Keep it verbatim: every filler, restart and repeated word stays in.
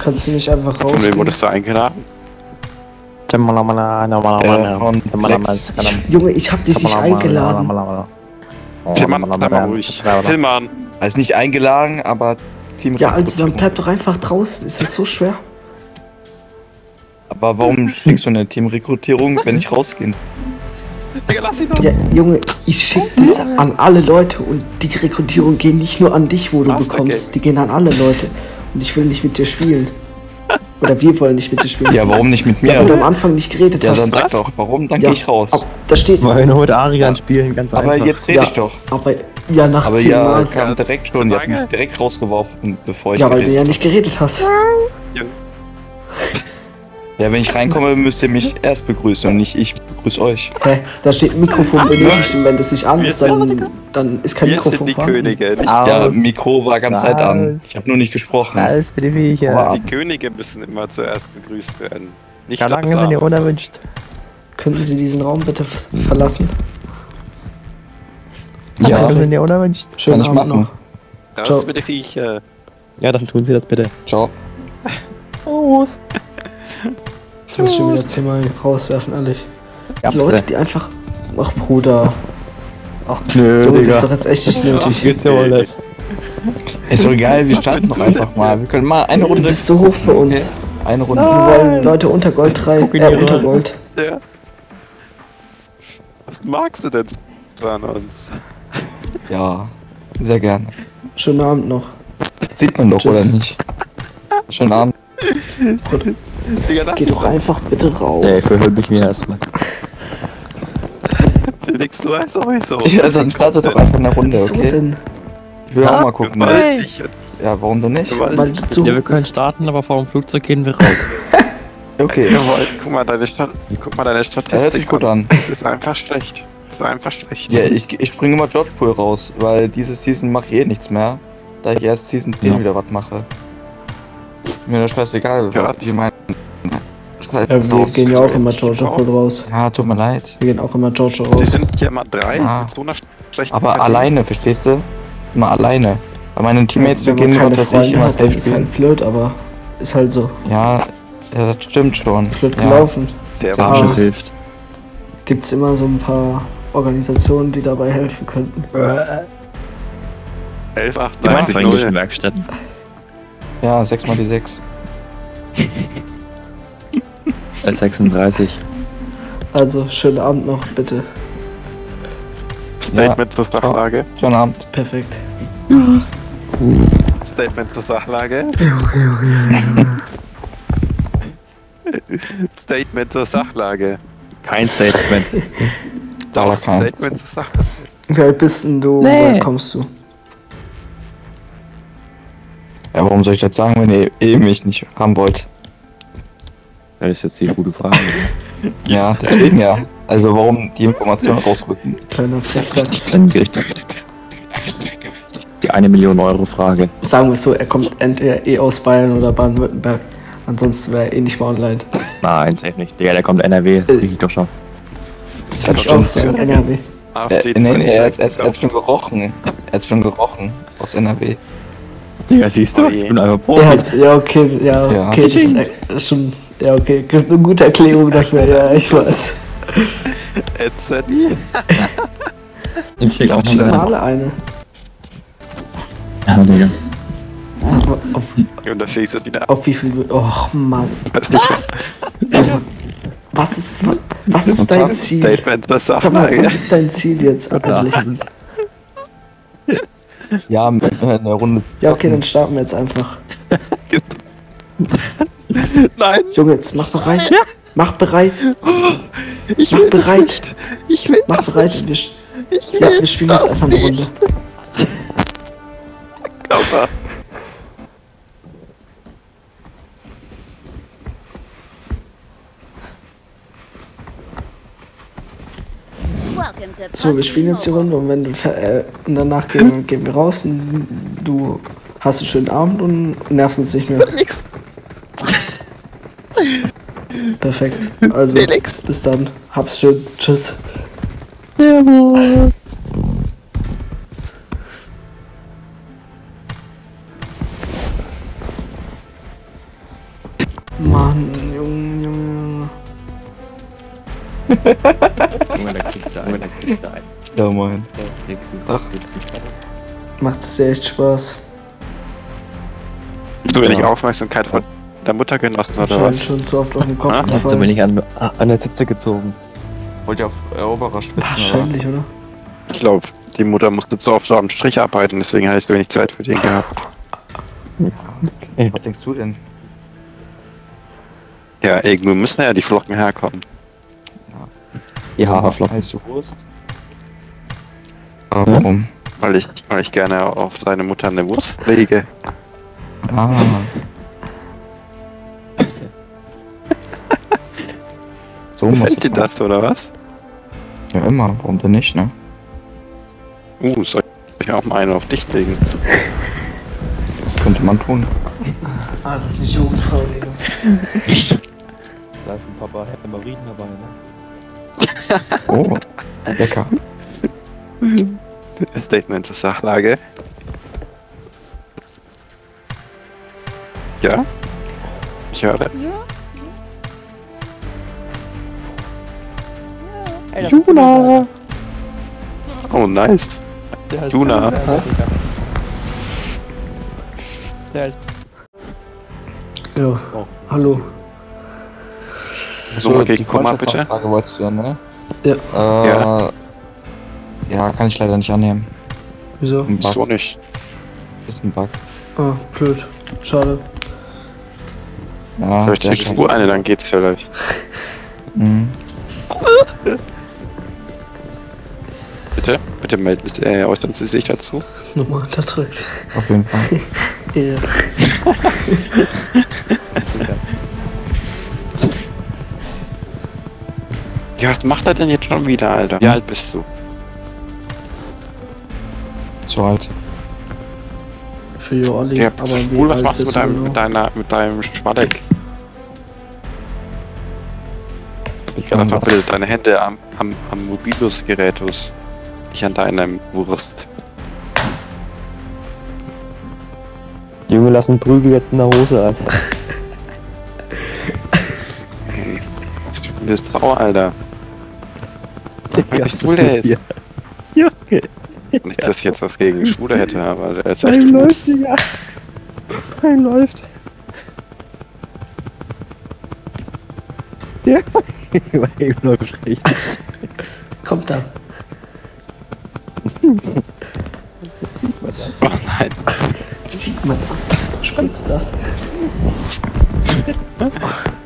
Kannst du nicht einfach raus? Von wem wurdest du eingeladen? Äh, von Flex. Junge, ich hab dich nicht eingeladen. Tillmann, sei mal ruhig. Tillmann. Er ist nicht eingeladen, aber Team Ja, also dann bleib doch einfach draußen. Ist das so schwer? Aber warum schickst du eine Teamrekrutierung, wenn ich rausgehen soll? Digga, lass ihn doch. Ja, Junge, ich schick das an alle Leute und die Rekrutierung geht nicht nur an dich, wo du Master bekommst. Game. Die gehen an alle Leute. Und ich will nicht mit dir spielen. Oder wir wollen nicht mit dir spielen. Ja, warum nicht mit mir? Ja, weil du am Anfang nicht geredet Ja, hast. dann sag doch, warum? Dann Ja, geh ich raus. ab- Da steht. Wollen heute Arian spielen, ganz Aber einfach. jetzt rede Ja. ich doch. Aber ja, nach Aber zehn ja, Mal. kam direkt schon, die hat mich direkt rausgeworfen, bevor ich Ja, weil du geredet ja nicht geredet hast. Junge. Ja, wenn ich reinkomme, müsst ihr mich erst begrüßen und nicht ich begrüße euch. Hä? Da steht Mikrofon benötigt und wenn das nicht an ist, dann, dann ist kein Wir sind Mikrofon die vorhanden. Könige, nicht Ja, Mikro war ganz Zeit an. Was? Ich habe nur nicht gesprochen. Alles für die Viecher. die Könige müssen immer zuerst begrüßt werden. Nicht Ja, das lange sind ihr Amt. unerwünscht. Könnten Sie diesen Raum bitte f- verlassen? Ja, Lange sind ihr unerwünscht. Schönen ich Abend machen. noch. Das mit den Viecher. Ja, dann tun Sie das bitte. ciao. Los. Jetzt muss ich schon wieder zehnmal rauswerfen, ehrlich. Ja, Die Leute, die einfach... Ach, Bruder. Ach nö, Junge, das ist doch jetzt echt nicht nötig. Geht's ja wohl nicht. Ist doch egal, wir starten doch einfach mal. Wir können mal eine Du Runde. bist so hoch für uns. Okay, eine Runde. Wir wollen Leute unter Gold drei, Guck in äh, die unter Röhre. Gold. Ja. Was magst du denn so an uns? Ja, sehr gerne. Schönen Abend noch. Sieht man doch, Tschüss. oder nicht? Schönen Abend. Digga, lass Geh ihn doch einfach bitte raus. Nee, verhör mich mir erstmal. Felix, du weißt sowieso. Ja, dann startet doch einfach eine Runde, Wieso okay? denn? Ich will auch mal gucken. Gewalt Hey. nicht. Ja, warum denn nicht? Gewalt. Weil du zu Ja, wir hoch können bist. starten, aber vor dem Flugzeug gehen wir raus. Okay, Gewalt. Guck mal deine Stat Guck mal deine Statistik. das hört sich gut an. Das ist einfach schlecht. Das ist einfach schlecht. Ja, ich, ich springe immer George Pool raus, weil diese Season mache ich eh nichts mehr. Da ich erst Season zehn Ja. wieder was mache. Mir das scheißegal, Ja. was ich meine. Ja, wir gehen ja auch immer Georgia Pool raus. Ja, tut mir leid. Wir gehen auch immer Georgia Die raus. sind hier immer drei. Ah. Mit so einer schlechten Aber Verteidigung. alleine, verstehst du? Immer alleine. Bei meinen Teammates, die Wenn man gehen, keine was weiß ich, Freunde immer hat, dann safe ist spielen. halt blöd, aber ist halt so. Ja, ja, das stimmt schon. Blöd Ja. gelaufen. Sehr Sehr warm. schön. hilft. Gibt's immer so ein paar Organisationen, die dabei helfen könnten. elf, acht, Die dreißig, fränkischen null. Werkstätten. Ja, sechs mal die sechs. L sechsunddreißig. Also, schönen Abend noch, bitte. Statement zur Sachlage. Schönen Abend. Perfekt. Statement zur Sachlage. Statement zur Sachlage. Kein Statement. Da war keins. Statement zur Sachlage. Wie alt bist denn du? Nee. Woher kommst du? Ja, warum soll ich das sagen, wenn ihr eh mich nicht haben wollt? Das ist jetzt die gute Frage. Ja, deswegen ja. Also warum die Information rausrücken? Kleiner Frechdachs. Dann Gericht. Die eine Million Euro Frage. Sagen wir es so, er kommt entweder eh aus Bayern oder Baden-Württemberg. Ansonsten wäre er eh nicht mal online. Nein, safe nicht. Digga, der kommt N R W, das krieg ich doch schon. Das würde ich stimmt. auch sagen, N R W. Äh, AfD nee, nee, er, nicht hat- er, hat- er hat schon gerochen. Er hat schon gerochen aus N R W. Digga, siehst du? Oh je. Ich bin einfach Er Profi. hat, ja, okay, ja, Ja. okay, das ist äh, schon, ja, okay, gibt eine gute Erklärung dafür, ja, ich weiß. Etzeni. Ich schick auch Schick noch mal eine. alle eine. Ja, Digga. Aber Auf, Und da Felix ist wieder. auf wie viel, och Mann. Weiß nicht mehr. Was ist, was ist dein Ziel? Statement zur Sag mal, was Sachlage. ist dein Ziel jetzt eigentlich? Ja, mit, äh, eine Runde. Ja, okay, dann starten wir jetzt einfach. Nein, Junge, jetzt mach bereit. Mach bereit. ich Mach will das bereit. nicht. Ich will Mach das bereit. nicht. Wir, sch- Ich will ja, wir spielen jetzt das einfach eine Runde. nicht. Körper. So, wir spielen jetzt die Runde und wenn du ver- äh, und danach gehen, gehen wir raus und du hast einen schönen Abend und nervst uns nicht mehr. Felix. Perfekt. Also, Felix. bis dann. Hab's schön. Tschüss. Junge, da kriegst du einen, da kriegst du einen. Ja, moin. Da kriegst du einen. Kriegst du einen. Macht es dir echt Spaß. Zu wenig Ja. Aufmerksamkeit von der Mutter genossen oder Anscheinend was? schon zu oft auf den Kopf Ah, Ich hab so gefallen. wenig an, an der Zitze gezogen. Wollt ihr auf Eroberer schwitzen Wahrscheinlich, oder? Ich glaube, die Mutter musste zu oft am Strich arbeiten, deswegen hatte ich so wenig Zeit für den gehabt. oder? Was denkst du denn? Ja, irgendwo müssen ja die Flocken herkommen. Die Haferflocken. Heißt du Wurst? Aber warum? Weil ich, weil ich gerne auf deine Mutter eine Wurst lege. Ah. So muss Gefällt dir es das, oder was? Ja, immer. Warum denn nicht, ne? Uh, soll ich auch mal eine auf dich legen? Könnte man tun. Ah, das ist nicht Jugendfrau, Linus. Da ist ein Papa Hämmerien dabei, ne? Oh, lecker. Statement zur Sachlage. Ja? Ich höre. Ey, Juna! Oh, nice. Juna. Der ist Ja, Oh. hallo. So, gegen Komma, bitte. Frage wolltest du ja, ne? Ja. Äh, Ja. ja, kann ich leider nicht annehmen. Wieso? Ein Bug. So nicht. Ist ein Bug. Ah, blöd. Schade. Ja, Vielleicht sehr kriegst schön. du eine, dann geht's vielleicht. Mhm. Bitte? Bitte melden Sie, äh, äußern Sie sich dazu. Nochmal unterdrückt. Auf jeden Fall. Ja. Ja, was macht er denn jetzt schon wieder, Alter? Wie alt bist du? Zu alt. Für Joali. Ja, aber wie cool, was alt machst du mit bist deinem, genau? mit deiner, mit deinem Schwaddeck? Ich Ich kann dachte, was. bitte deine Hände am, am, am Mobilus-Gerätus. Nicht an deinem Wurst. Junge, lass einen Prügel jetzt in der Hose an. Du bist sauer, Alter. Ja, Wie schwul der ist. Junge, Nicht, dass ich jetzt was gegen Schwule hätte, aber der ist echt Time schwul. läuft, Digga. Time läuft. Ja, Time läuft richtig. Kommt dann. Oh nein. Sieht man das? Spritzt das?